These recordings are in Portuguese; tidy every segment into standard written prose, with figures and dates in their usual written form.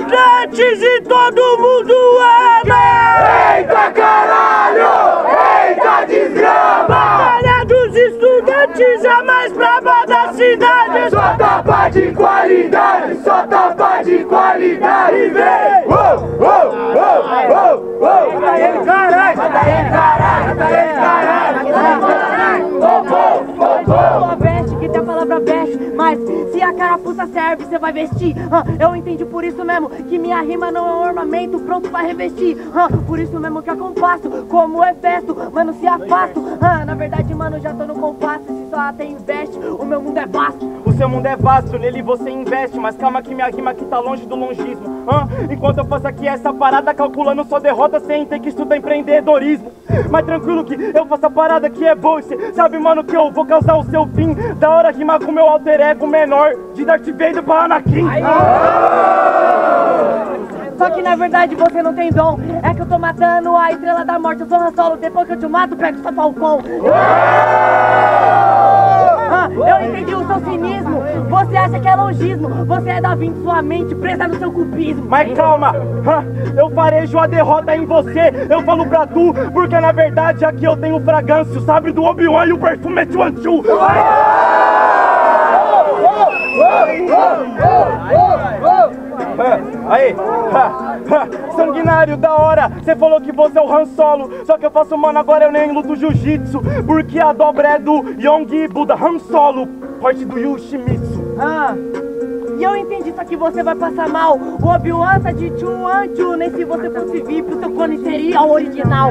estudantes e todo mundo ama! Eita caralho! Eita desgrama! Batalha dos estudantes, a mais brava da cidade! Só tapa de qualidade! Só tapa de qualidade! Vem! Uou, uou, uou, uou, uou! Mata ele, caralho! Mata ele, caralho! Mata ele, caralho! A veste, que tem a palavra veste, mas se a carapuça serve, você vai vestir. Eu entendi por isso mesmo que minha rima não é um ornamento pronto pra revestir. Por isso mesmo que eu compasso, como é festo, mano, se afasto. Na verdade, mano, já tô no compasso. Se só tem veste, o meu mundo é vasto. O seu mundo é vasto, nele você investe. Mas calma que minha rima aqui tá longe do longismo. Enquanto eu faço aqui essa parada, calculando sua derrota sem ter que estudar empreendedorismo. Mas tranquilo que eu faço a parada que é boa. Cê sabe, mano, que eu vou causar o seu fim. Da hora rimar com meu alter ego menor, de Darth Vader pra Anakin. Só que na verdade você não tem dom. É que eu tô matando a estrela da morte. Eu sou Han Solo, depois que eu te mato, pego sua Falcão. Eu entendi o seu cinismo. Você acha que é longismo. Você é da Vinci, sua mente presa no seu cubismo. Mas calma, eu farejo a derrota em você. Eu falo pra tu, porque na verdade aqui eu tenho fragrância, o sabre do Obi-Wan e o perfume é de Chuanchu. Aí, sanguinário da hora, cê falou que você é o Han Solo. Só que eu faço, mano, agora eu nem luto jiu-jitsu, porque a dobra é do Yong Buda Han Solo, forte do Yoshimitsu. E eu entendi, só que você vai passar mal. O Obi-Wan tá de Chuanchu, nem se você fosse VIP, o seu clone seria o original.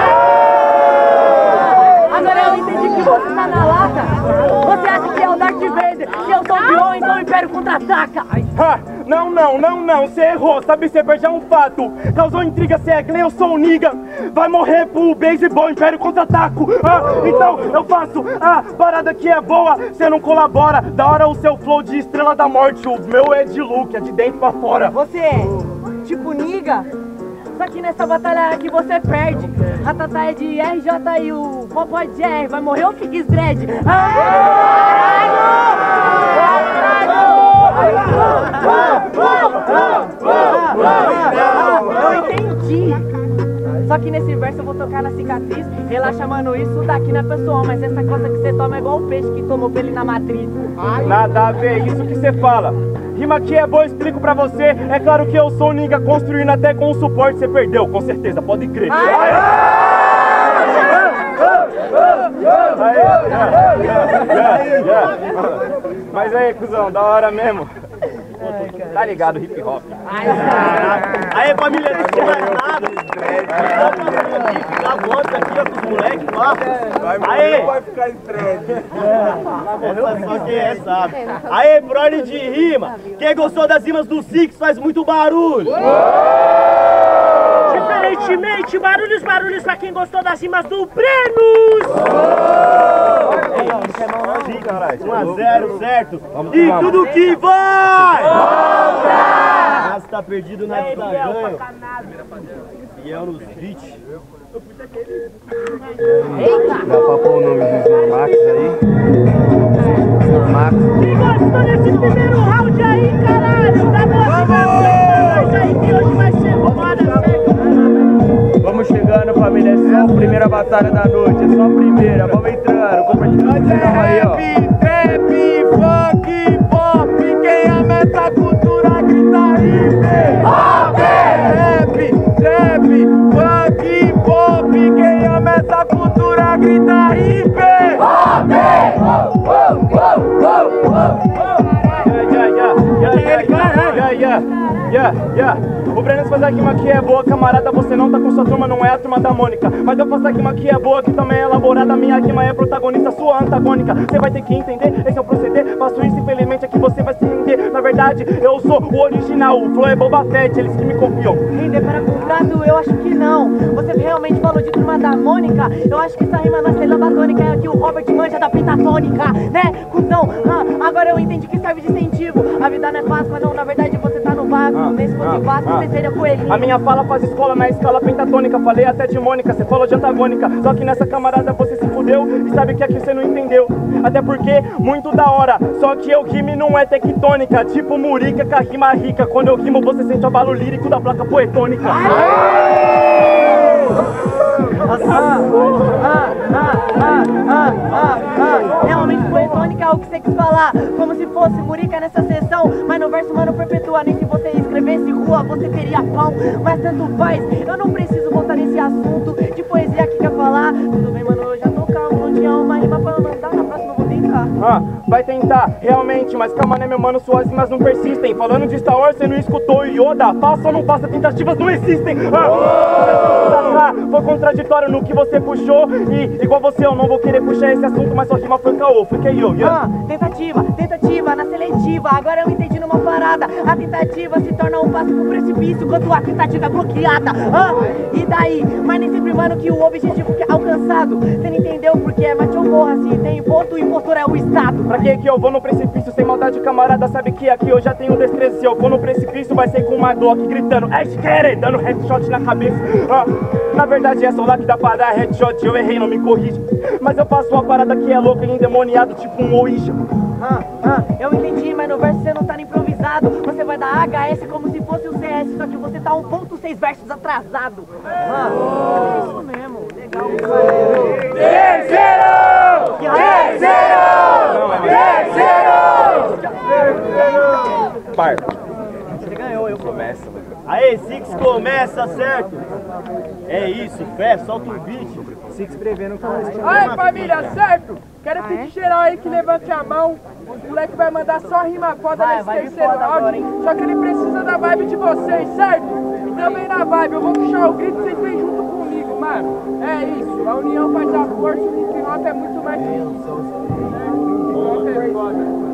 Agora eu entendi que você tá na lata. Você acha que é o Darth Vader, que eu sou o Obi-Wan, então o Império contra-ataca. Não, cê errou, sabe, cê perde um fato. Causou intriga, cê é Glenn, eu sou o Niga. Vai morrer pro beisebol, Império contra-ataco. Então eu faço a parada que é boa, cê não colabora. Da hora o seu flow de Estrela da Morte, o meu é de Luke, é de dentro pra fora. Você é tipo Niga, só que nessa batalha aqui você perde. A Tata é de RJ e o Popó é de R, vai morrer o Fix Dread. Eu entendi. Só que nesse verso eu vou tocar na cicatriz. Relaxa, mano, isso daqui não é pessoal, mas essa coisa que você toma é igual o peixe que tomou pele na matriz. Nada a ver, isso que você fala. Rima que é boa, eu explico pra você. É claro que eu sou o Niga, construindo até com o suporte você perdeu, com certeza, pode crer. Mas aí, cuzão, da hora mesmo. Tá ligado, hip hop. Aí, família, não tem mais nada. Dá volta aqui, ó, pros moleques lá. Aí, Vai ficar em trem. só quem é, sabe. Aí, brother de rima. Quem gostou das rimas do Six faz muito barulho. Diferentemente, barulhos pra quem gostou das rimas do Brenos. 1-0, certo? E tudo que vai! Mas tá perdido na vida ganho. Fiel nos beats. Dá pra pôr o nome dos Snormax aí? Snormax. Quem gostou desse primeiro round aí, caralho? Tá bom, isso aí que hoje vai ser foda, certo? Vamos chegando, família, é só a primeira batalha da noite, é só a primeira, vamos entrando, compartilhando o canal aí, ó. Trap, funk, pop, quem ama essa cultura grita hip. Trap, funk, pop, quem ama essa cultura grita hip. O Brenos faz a rima que é boa, camarada, você não tá com sua turma, não é a turma da Mônica. Mas eu faço a rima que é boa, que também é elaborada, minha rima é protagonista, sua antagônica. Você vai ter que entender, esse é o proceder, faço isso, infelizmente aqui você vai se render. Na verdade, eu sou o original, o flow é Boba Fett, eles que me confiam. Render para contrato, eu acho que não. Você realmente falou de turma da Mônica. Eu acho que essa rima na sílaba tônica é que o Robert manja da pentatônica, né, cuzão? Agora eu entendi que serve de incentivo. A vida não é fácil, mas não, na verdade você tá no Paco, nem se fosse Vasco, você seria coelhinho. A minha fala faz escola na escala pentatônica. Falei até de Mônica, você falou de antagônica. Só que nessa camarada você se fudeu e sabe que aqui você não entendeu. Até porque, muito da hora, só que eu rime não é tectônica. Tipo Murica com a rima rica. Quando eu rimo você sente o abalo lírico da placa poetônica. Realmente poetônica é o que você quis falar, como se fosse Murica nessa sessão. Mas no verso, mano, perpetua. Nem se você escrevesse rua, você teria pão. Mas tanto faz, eu não preciso voltar nesse assunto de poesia que quer falar. Tudo bem, mano, eu já tô calmo. Não tinha uma rima pra eu mandar, na próxima eu vou tentar. Vai tentar, realmente, mas calma né meu mano, suas rimas não persistem. Falando de Star Wars, você não escutou Yoda. Faça ou não faça, tentativas não existem. Foi contraditório no que você puxou. E igual você, eu não vou querer puxar esse assunto, mas sua rima foi caô, foi KO, Tentativa na seletiva. Agora eu entendi numa parada. A tentativa se torna um passo pro precipício quando a tentativa é bloqueada. E daí? Mas nem sempre, mano, que o objetivo é alcançado. Você não entendeu porque é mate ou morra. Se tem imposto, o impostor é o Estado. Pra que eu vou no precipício sem maldade, camarada? Sabe que aqui eu já tenho destreza. Se eu for no precipício vai ser com uma Glock gritando querem, dando headshot na cabeça. Na verdade é só lá que dá pra dar headshot. Eu errei, não me corrija. Mas eu faço uma parada que é louca e endemoniado, tipo um Ouija. Eu entendi, mas no verso você não tá improvisado. Você vai dar HS como se fosse o CS, só que você tá 1.6 versos atrasado. É isso mesmo, legal. Terceiro! Par. Você ganhou, eu começo. Aê, Six começa, certo? É isso, fé, solta o beat. Six prevendo que Aí família, certo? Quero pedir geral aí que levante a mão. O moleque vai mandar só rima foda nesse terceiro round. Só que ele precisa da vibe de vocês, certo? Então vem na vibe, eu vou puxar o grito e vocês vêm junto comigo, mano. É isso, a união faz a força, o hip hop é muito mais que isso. Hip hop é foda.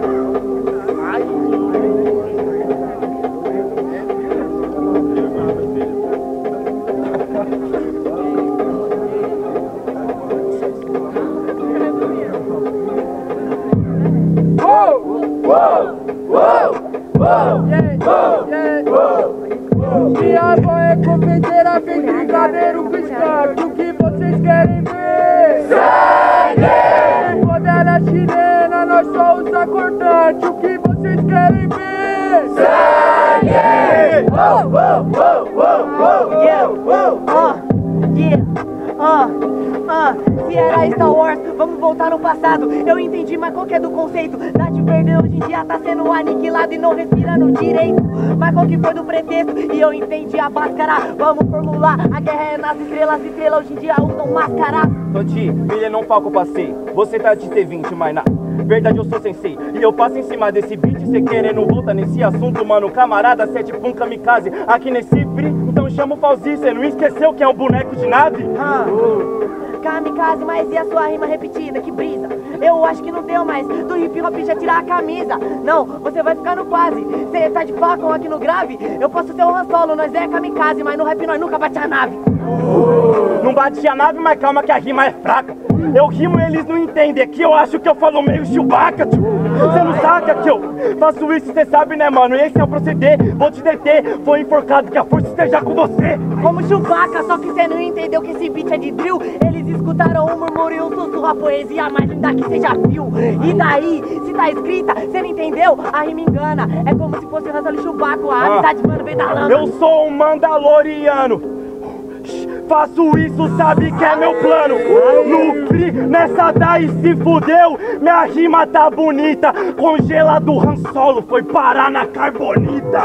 Minha avó é confeiteira, vem brigadeiro com escape. O que vocês querem ver? Sangue! Quando ela é chilena, nós só usa cortante. O que vocês querem ver? Sangue! Se era Star Wars, vamos voltar no passado. Eu entendi, mas qual que é do conceito? Darth Vader hoje em dia tá sendo aniquilado e não respirando direito. Mas qual que foi do pretexto? E eu entendi a máscara. Vamos formular, a guerra é nas estrelas hoje em dia usam máscara. Toti, filha, não falco passei. Você tá de T20, mas na verdade eu sou sensei. E eu passo em cima desse beat, cê querendo voltar nesse assunto, mano. Camarada, cê é tipo um kamikaze aqui nesse free. Então chama o Fauzi, cê não esqueceu que é um boneco de nave? Kamikaze, mas e a sua rima repetida? Que brisa! Eu acho que não deu mais. Do hip hop já tirar a camisa. Não, você vai ficar no quase. Cê tá de Falcon aqui no grave? Eu posso ser o Han Solo, nós é kamikaze, mas no rap nós nunca bate a nave. Não bate a nave, mas calma que a rima é fraca. Eu rimo e eles não entendem. Aqui eu acho que eu falo meio Chewbacca, tio. Cê não saca que eu faço isso, cê sabe né mano? E esse é o proceder, vou te deter. Foi enforcado, que a força esteja com você. Como Chewbacca, só que cê não entendeu que esse beat é de drill. Eles escutaram um murmúrio e um sussurro, a poesia mais linda que cê já viu. E daí, se tá escrita, cê não entendeu? A rima engana, é como se fosse o Han Solo e Chewbacca. A amizade, mano, vem da lama. Eu sou um mandaloriano. Faço isso, sabe que é meu plano. No free, nessa daí se fudeu. Minha rima tá bonita. Congela do Han Solo foi parar na carbonita.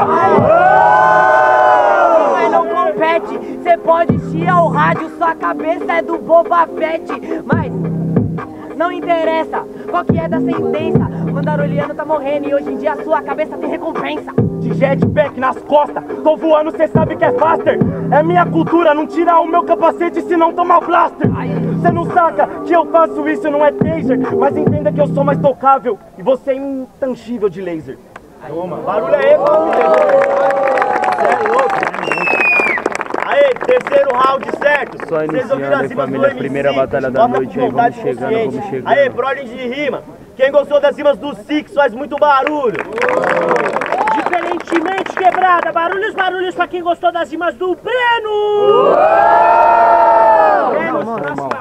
Mas não compete, cê pode chiar o rádio, sua cabeça é do Boba Fett. Mas não interessa qual que é da sentença. Mandaroliano tá morrendo e hoje em dia a sua cabeça tem recompensa. De jetpack nas costas, tô voando, cê sabe que é faster. É minha cultura, não tira o meu capacete se não tomar blaster. Cê não saca que eu faço isso, não é taser. Mas entenda que eu sou mais tocável e você é intangível de laser. Toma, barulho aí, família. Cê é louco. Aê, terceiro round, certo? Só iniciando, hein, família, primeira batalha da noite aí, vamos chegando. Aê, por ordem de rima, quem gostou das rimas do Six faz muito barulho. Diferentemente quebrada, barulhos pra quem gostou das rimas do Breno! Breno,